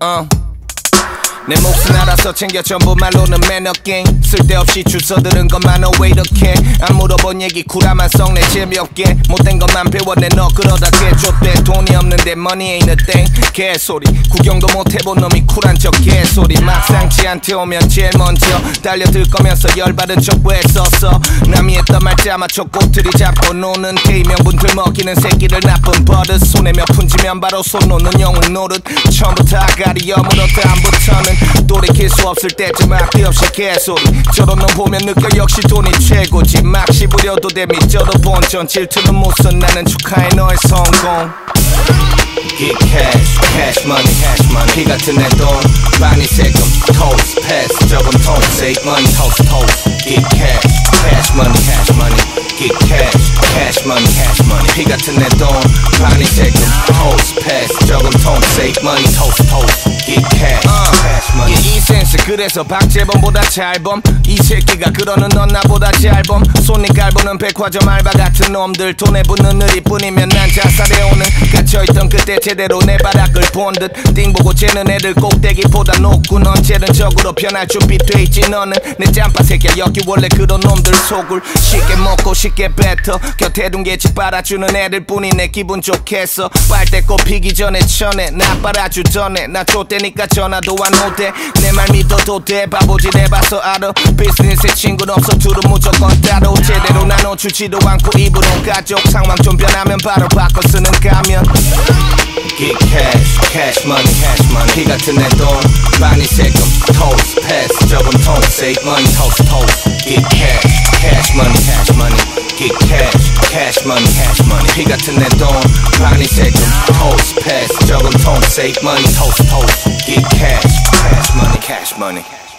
내 몫은 알아서 챙겨 전부 말로는 매너갱 쓸데없이 주워 들은 것만 왜 이렇게 안 물어본 얘기 구라만 썩내 재미없게 못된 것만 배웠네 너 그러다 개쫓대 돈이 없는데 money ain't a thing 개소리 구경도 못해본 놈이 쿨한 척 개소리 막상 지한테 오면 제일 먼저 달려들 거면서 열받은 척 왜 썼어 남이 했던 말자 맞춰 꼬투리 잡고 노는 K명분들 먹이는 새끼들 나쁜 버릇 손에 몇 푼지면 바로 손 놓는 영웅 노릇 처음부터 아가리 여물었다 안부터는 돌이킬 수 없을 때쯤 앞뒤 없이 개소리 저런 놈 보면 느껴 역시 돈이 최고지 막 씹으려도 돼 미쳐도 본전 질투는 무슨 나는 축하해 너의 성공 Get cash, cash money, cash money 피 같은 내 돈 많이 세금 toast, pass 적은 통 save money, toast, toast Get cash, cash money, cash money Get cash, cash money, cash money 피 같은 내 돈 많이 세금 toast, pass 적은 통 save money, toast, toast Get cash, cash money 이 센스 그래서 박재범보다 잘범 이 새끼가 그러는 넌 나보다 잘범 손님 깔보는 백화점 알바 같은 놈들 돈에 붙는 느리뿐이면 난 자살해 오는 갇혀있던 그때 제대로 내 바닥을 본 듯 띵 보고 재는 애들 꼭대기보다 높군 언제든 적으로 변할 준비돼 있지 너는 내 짬바 새끼야 여기 원래 그런 놈들 속을 쉽게 먹고 쉽게 뱉어 곁에 둔 게 집 빨아주는 애들 뿐이 내 기분 좋겠어 빨대 꼽히기 전에 전에 나 빨아주던 애 나 좆대니까 전화도 안 오대 내 말 믿어도 돼 바보짓 해봐서 알아 비즈니스에 친구는 없어 둘은 무조건 따로 제대로 나눠주지도 않고 입으로 가족 상황 좀 변하면 바로 바꿔 쓰는 가면 Get cash, cash money, cash money 피 같은 내 돈 많이 세금 toast, pass 적은 통 save money, toast, toast Get cash, cash money, cash money Get cash, cash money, cash money 피 같은 내 돈 많이 세금 toast, pass 적은 통 save money, toast, toast Get cash, cash money, cash money